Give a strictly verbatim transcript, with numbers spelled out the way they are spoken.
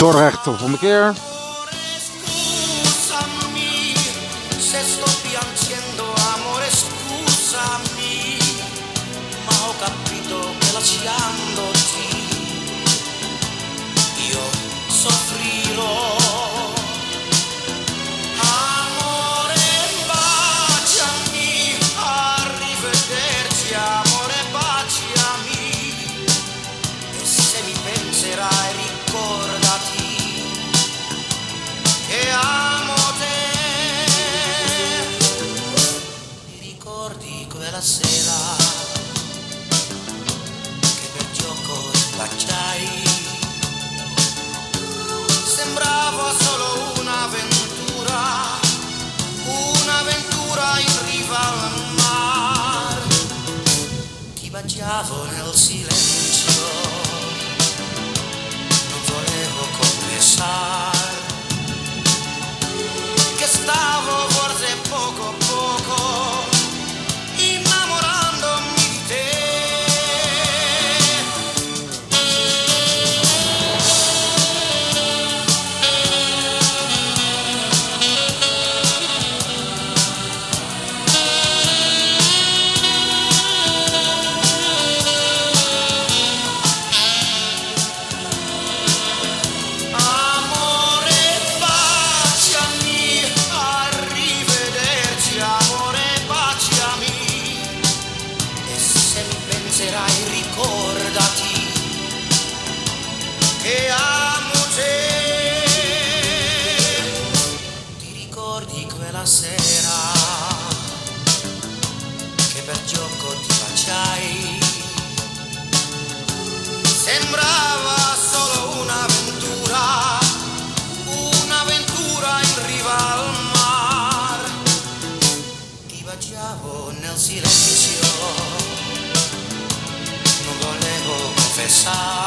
Doorrecht of omkeer. Quella sera che per gioco ti baciai, sembrava solo un'avventura, un'avventura in riva al mar. Ti baciavo nel silenzio, non volevo confessare che stavo forse poco poco ricordati che amo te. Ti ricordi quella sera che per gioco ti baciai, sembrava solo un'avventura, un'avventura in riva al mar. Ti baciavo nel silenzio, non volevo confessare